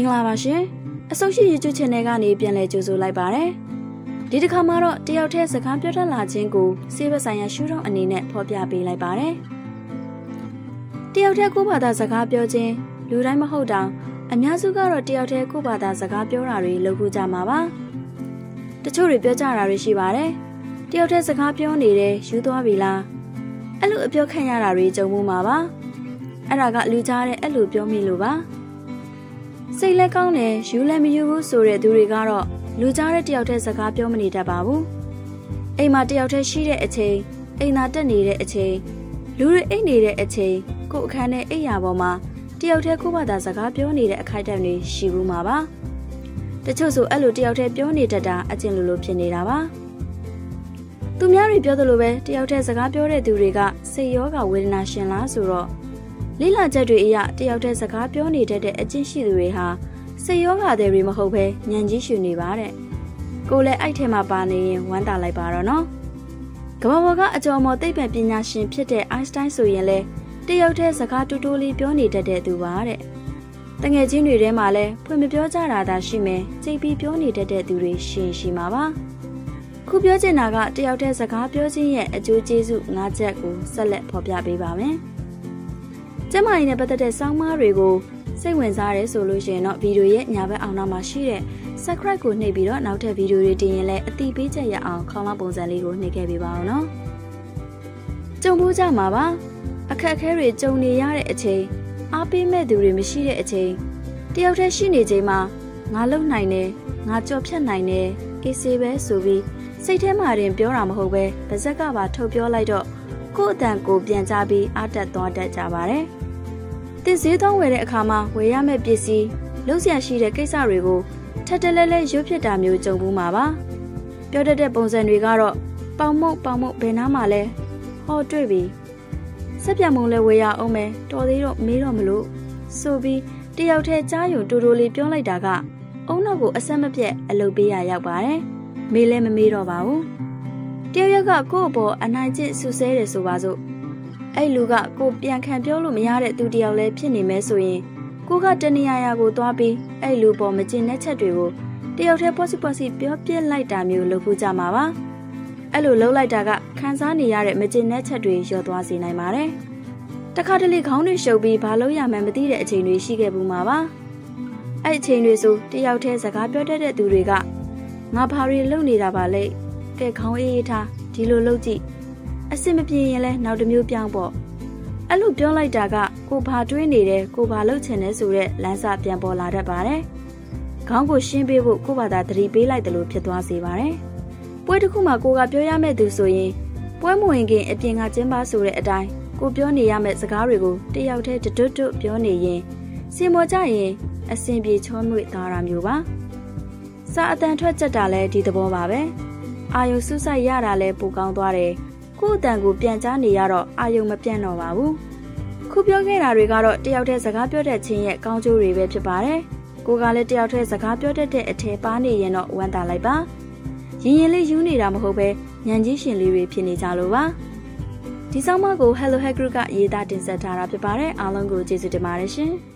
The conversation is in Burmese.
င်္ဂလာပါရှင်အဆုံးရှိ YouTube Channel ကနေပြန်လည်ကြိုဆိုလိုက်ပါတယ်ဒီတစ်ခါမှာတော့တယောက်တည်းစကားပြောတတ်လာခြင်းကိုစေဘဆိုင်ရာရှုထောင့်အနေနဲ့ဖော်ပြပေးလိုက်ပါတယ်တယောက်တည်းကိုယ့်ဘာသာစကားပြောခြင်းလူတိုင်းမဟုတ်တောင်အများစုကတော့တယောက်တည်းကိုယ့်ဘာသာစကားပြောတာတွေလုပ်ခုကြမှာပါတချို့တွေပြောကြတာတွေရှိပါတယ်တယောက်တည်းစကားပြောနေတယ်ယူသွားပြီလားအဲ့လိုအပြောခံရတာတွေကြုံမှုမှာပါအဲ့ဒါကလူကြားတဲ့အဲ့လိုပြောမိလို့ပါစိတ်လည်းကောင်းတယ်ယူလည်းမယူဘူးဆိုတဲ့သူတွေကတော့လူကြားတဲ့တယောက်တည်းစကားပြောမနေတတ်ပါဘူးအိမ်မှာတယောက်တည်းရှိတဲ့အချိန်အိမ်သာတက်နေတဲ့အချိန်လူတွေအိတ်နေတဲ့အချိန်ကိုယ်အခန်းနဲ့အိပ်ရာပေါ်မှာတယောက်တည်းကိုယ့်ဘာသာစကားပြောနေတဲ့အခိုက်အတန့်တွေရှိဘူးမှာပါတချို့ဆိုအဲ့လိုတယောက်တည်းပြောနေတတ်တာအကျင့်လိုဖြစ်နေတာပါသူများတွေပြောသလိုပဲတယောက်တည်းစကားပြောတဲ့သူတွေကစိတ်ရောဂါဝေဒနာရှင်လားဆိုတော့လိလာချက်တွေအရတယောက်တည်းစကားပြောနေတတ်တဲ့အကျင့်ရှိသူတွေဟာစိတ်ရောဂါတွေမဟုတ်ဘဲဉာဏ်ကြီးရှုနေပါတဲ့ကိုလည်းအဲ့ထဲမှာပါနေရင်ဝမ်းသာလိုက်ပါတော့နော်ကမ္ဘာပေါ်ကအကျော်မော်သိပ္ပံပညာရှင်ဖြစ်တဲ့အိုင်းစတိုင်းဆိုရင်လည်းတယောက်တည်းစကားတူတူလေးပြောနေတတ်တဲ့သူပါတဲ့တငယ်ချင်းတွေထဲမှာလည်းဖွင့်မပြောကြတာသာရှိမယ်ကြိတ်ပြီးပြောနေတတ်တဲ့သူတွေရှိမှာပါခုပြောချင်တာကတယောက်တည်းစကားပြောခြင်းရဲ့အကျိုးကျေးဇူး၅ချက်ကိုဆက်လက်ဖော်ပြပေးပါမယ်ကျမကြီးနဲ့ပတ်သက်တဲ့စောင်းမားတွေကိုစိတ်ဝင်စားရဲဆိုလို့ရှိရင်တော့ဗီဒီယိုရဲ့ညာဘက်အောင်နောက်မှာရှိတဲ့ subscribe ကိုနှိပ်ပြီးတော့နောက်ထပ်ဗီဒီယိုတွေတင်ရင်လည်းအတိပေးချက်ရအောင်ခေါင်းလောက်ပုံစံလေးကိုနှိပ်ခဲ့ပေးပါအောင်နော်ကြုံဖို့ကြမှာပါအခက်အခဲတွေကြုံနေရတဲ့အချိန်အားပေးမဲ့သူတွေမရှိတဲ့အချိန်တယောက်တည်းရှိနေချိန်မှာငါလုံနိုင်တယ်ငါကြော်ဖြတ်နိုင်တယ်အေးဆေးပဲဆိုပြီးစိတ်ထဲမှာတင်ပြောတာမဟုတ်ပဲပါဇက်ကပါထုတ်ပြောလိုက်တော့ကိုယ့်အတန်ကိုပြန်ကြပြီးအားတက်သွားတတ်ကြပါတယ်တင်ဈေးသွားဝယ်တဲ့အခါမှာဝယ်ရမယ့်ပစ္စည်းလုံးစရာရှိတဲ့ကိစ္စတွေကိုထပ်တလဲလဲရွတ်ဖြစ်တာမျိုးကြုံဘူးမှာပါပြောတတ်တဲ့ပုံစံတွေကတော့ပေါင်မုတ်ဘယ်နားမှာလဲဟောတွေ့ပြီဆက်ပြမုံလဲဝယ်ရအောင်မယ်တော်သေးတော့မေးတော့မလို့ဆိုပြီးတယောက်တည်းကြားယုံတူတူလေးပြောလိုက်တာကအုံနောက်ကိုအဆက်မပြတ်အလုပ်ပေးရရောက်ပါတယ်မေးလဲမမေးတော့ပါဘူးတယောက်ကကိုယ့်အပေါ်အနိုင်ကျင့်ဆူဆဲတယ်ဆိုပါစို့အဲ့လူကကိုပြန်ခံပြောလို့မရတဲ့သူတယောက်လည်းဖြစ်နေမဲဆိုရင်ကိုကတနေရာကိုသွားပြီးအဲ့လူပေါ်မကျင်တဲ့ချက်တွေကိုတယောက်တည်းပေါ့စီပြောပြလိုက်တာမျိုးလုပ်ဖို့ကြမှာပါအဲ့လိုလုပ်လိုက်တာကခံစားနေရတဲ့မကျင်တဲ့ချက်တွေလျော့သွားစေနိုင်ပါတယ်တခါတလေခေါင်းတွေရှုပ်ပြီးဘာလို့ရမှန်းမသိတဲ့အချိန်တွေရှိခဲ့ဘူးမှာပါအဲ့အချိန်တွေဆိုတယောက်တည်းစကားပြောတတ်တဲ့သူတွေကငါဘာတွေလုပ်နေတာပါလဲကဲခေါင်းအေးထားဒီလိုလုပ်ကြည့်အစ်မပြေရင်လဲနောက်တစ်မျိုးပြောင်းပေါ့အဲ့လိုပြောလိုက်တာကကိုဘာတွေးနေတယ်ကိုဘာလုပ်ချင်တယ်ဆိုတဲ့လမ်းစာပြန်ပေါ်လာတတ်ပါတယ်ခေါင်းကိုရှင်းပေးဖို့ကိုဘာသာသတိပေးလိုက်တယ်လို့ဖြစ်သွားစေပါတယ်ပွဲတစ်ခုမှာကိုကပြောရမယ့်သူဆိုရင်ပွဲမဝင်ခင်အပြင်ကကျင်းပဆိုတဲ့အတိုင်းကိုပြောနေရမယ့်စကားတွေကိုတယောက်တည်းတွတ်ပြောနေရင်စင်ပေါ်ကြရင်အစင်ပြေချောမွေ့သွားတာမျိုးပါစာအတန်ထွက်ကြတာလဲဒီသဘောပါပဲအာယုံစူးစိုက်ရတာလဲပိုကောင်းသွားတယ်ကိုယ့်အတန်ကိုပြန်ကြားနေရတော့အာယုံမပြတ်တော့ပါဘူးခုပြောခဲ့တာတွေကတော့တယောက်တည်းစကားပြောတတ်ခြင်းရဲ့ကောင်းကျိုးတွေပဲဖြစ်ပါတယ်ကိုကလည်းတယောက်တည်းစကားပြောတတ်တဲ့အထည်ပါနေရင်တော့ဝမ်းသာလိုက်ပါရင်လေးယူနေတာမဟုတ်ပဲဉာဏ်ကြီးရှင်လေးတွေဖြစ်နေကြလို့ပါဒီဆောင်မကို Hello Hack Group ကရေးသားတင်ဆက်ထားတာဖြစ်ပါတယ်အားလုံးကိုကျေးဇူးတင်ပါတယ်ရှင်